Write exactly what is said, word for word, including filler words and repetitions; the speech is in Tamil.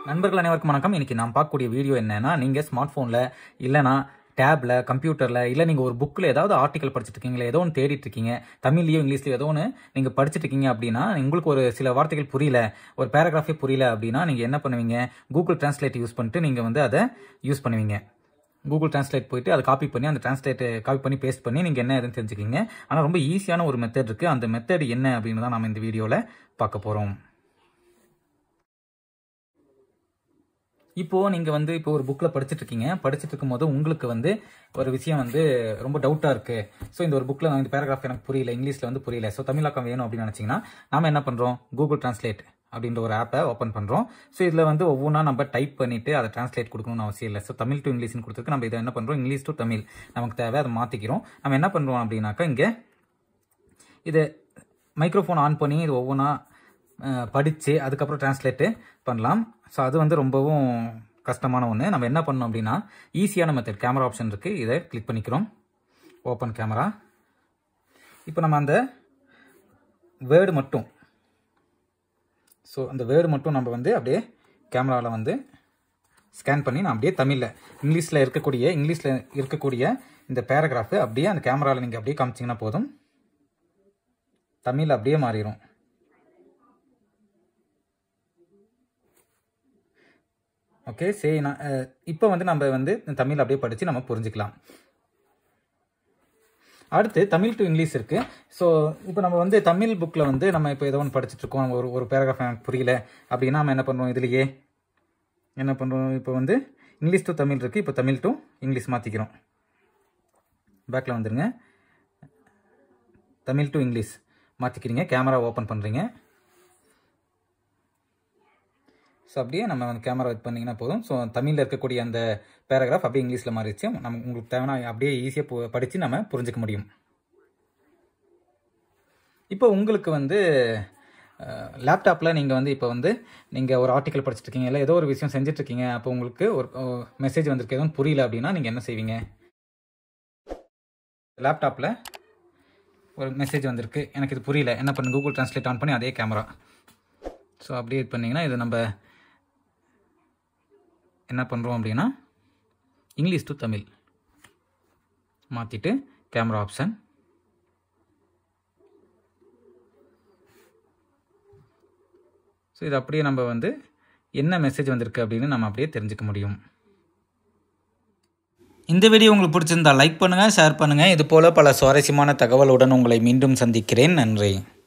நண்பர்கள் அனைவருக்கும் வணக்கம். இன்னைக்கு நான் பார்க்கக்கூடிய வீடியோ என்னன்னா, நீங்க ஸ்மார்ட் போன்ல இல்லனா டேப்ல கம்ப்யூட்டர்ல இல்ல நீங்க ஒரு புக்ல ஏதாவது ஆர்டிகல் படிச்சிட்டு இருக்கீங்க, ஏதோ ஒன்று தேடிட்டு இருக்கீங்க, தமிழ்லயோ இங்கிலீஷ்லயோ ஏதோ ஒன்று நீங்க படிச்சிட்டு இருக்கீங்க அப்படின்னா, உங்களுக்கு ஒரு சில வார்த்தைகள் புரியல, ஒரு பேராகிராஃபே புரியல அப்படின்னா நீங்க என்ன பண்ணுவீங்க? கூகுள் டிரான்ஸ்லேட் யூஸ் பண்ணிட்டு நீங்க வந்து அதை யூஸ் பண்ணுவீங்க. கூகுள் டிரான்ஸ்லேட் போயிட்டு அதை காப்பி பண்ணி அந்த டிரான்ஸ்லேட் காப்பி பண்ணி பேஸ்ட் பண்ணி நீங்க என்ன எதுன்னு தெரிஞ்சுக்கிங்க. ஆனால் ரொம்ப ஈஸியான ஒரு மெத்தட் இருக்கு. அந்த மெத்தட் என்ன அப்படின்னு தான் நம்ம இந்த வீடியோல பார்க்க போறோம். இப்போ நீங்க வந்து இப்போ ஒரு புக்ல படிச்சுட்டு இருக்கீங்க. படிச்சுட்டு இருக்கும்போது உங்களுக்கு வந்து ஒரு விஷயம் வந்து ரொம்ப டவுட்டா இருக்கு. ஸோ இந்த ஒரு புக்ல இந்த பேராகிராஃப் எனக்கு புரியல, இங்கிலீஷ்ல வந்து புரியல, ஸோ தமிழாக்கம் வேணும் அப்படின்னு நினைச்சீங்கன்னா நாம என்ன பண்றோம்? கூகுள் டிரான்ஸ்லேட் அப்படின்ற ஒரு ஆப்பை ஓப்பன் பண்றோம். ஸோ இதுல வந்து ஒவ்வொன்றா நம்ம டைப் பண்ணிட்டு அதை டிரான்ஸ்லேட் கொடுக்கணும்னு அவசியம் இல்லை. ஸோ தமிழ் டு இங்கிலீஷ்னு கொடுத்துருக்கு. நம்ம இதை என்ன பண்றோம்? இங்கிலீஷ் டு தமிழ் நமக்கு தேவை, அதை மாத்திக்கிறோம். நம்ம என்ன பண்றோம் அப்படின்னாக்கா, இங்க இது மைக்ரோஃபோன் ஆன் பண்ணி இது ஒவ்வொன்றா படித்து அதுக்கப்புறம் டிரான்ஸ்லேட்டு பண்ணலாம். ஸோ அது வந்து ரொம்பவும் கஷ்டமான ஒன்று. நம்ம என்ன பண்ணோம் அப்படின்னா, ஈஸியான மெத்தட், கேமரா ஆப்ஷன் இருக்குது, இதை கிளிக் பண்ணிக்கிறோம். Open camera. இப்போ நம்ம அந்த வேர்டு மட்டும் ஸோ அந்த வேர்டு மட்டும் நம்ம வந்து அப்படியே கேமராவில் வந்து ஸ்கேன் பண்ணி நான் அப்படியே தமிழில் இங்கிலீஷில் இருக்கக்கூடிய இங்கிலீஷில் இருக்கக்கூடிய இந்த பேராகிராஃபு அப்படியே அந்த கேமராவில் நீங்கள் அப்படியே காமிச்சிங்கன்னா போதும், தமிழ் அப்படியே மாறிடும். ஓகே, சரி. நான் இப்போ வந்து நம்ம வந்து தமிழ் அப்படியே படித்து நம்ம புரிஞ்சுக்கலாம். அடுத்து தமிழ் டு இங்கிலீஷ் இருக்குது. ஸோ இப்போ நம்ம வந்து தமிழ் புக்கில் வந்து நம்ம இப்போ ஏதோ ஒன்று படிச்சுட்டு இருக்கோம், ஒரு ஒரு பேராகிராஃப் எனக்கு புரியல அப்படின்னா நம்ம என்ன பண்ணுறோம்? இதுலேயே என்ன பண்ணுறோம்? இப்போ வந்து இங்கிலீஷ் டு தமிழ் இருக்குது. இப்போ தமிழ் டு இங்கிலீஷ் மாற்றிக்கிறோம். பேக்கில் வந்துடுங்க. தமிழ் டு இங்கிலீஷ் மாற்றிக்கிறீங்க. கேமரா ஓப்பன் பண்ணுறீங்க. ஸோ அப்படியே நம்ம வந்து கேமரா இது பண்ணிங்கன்னா போதும். ஸோ தமிழில் இருக்கக்கூடிய அந்த பேராகிராஃப் அப்படியே இங்கிலீஷில் மாறிடுச்சு. நம்ம உங்களுக்கு தேவைன்னா அப்படியே ஈஸியாக படித்து நம்ம புரிஞ்சிக்க முடியும். இப்போ உங்களுக்கு வந்து லேப்டாப்பில் நீங்கள் வந்து இப்போ வந்து நீங்கள் ஒரு ஆர்டிக்கல் படிச்சுட்டு இருக்கீங்க, இல்லை ஏதோ ஒரு விஷயம் செஞ்சுட்ருக்கீங்க. அப்போ உங்களுக்கு ஒரு மெசேஜ் வந்திருக்கு, எதுவும் புரியல அப்படின்னா நீங்கள் என்ன செய்வீங்க? லேப்டாப்பில் ஒரு மெசேஜ் வந்திருக்கு, எனக்கு இது புரியல, என்ன பண்ணு? கூகுள் டிரான்ஸ்லேட் ஆன் பண்ணி அதே கேமரா ஸோ அப்படியே இது பண்ணிங்கன்னா இது நம்ம என்ன பண்ணுறோம் அப்படின்னா, இங்கிலீஷ் டு தமிழ் மாற்றிட்டு கேமரா ஆப்ஷன். ஸோ இது அப்படியே நம்ம வந்து என்ன மெசேஜ் வந்திருக்கு அப்படின்னு நம்ம அப்படியே தெரிஞ்சுக்க முடியும். இந்த வீடியோ உங்களுக்கு பிடிச்சிருந்தா லைக் பண்ணுங்கள், ஷேர் பண்ணுங்கள். இது போல் பல சுவாரஸ்யமான தகவலுடன் உங்களை மீண்டும் சந்திக்கிறேன். நன்றி.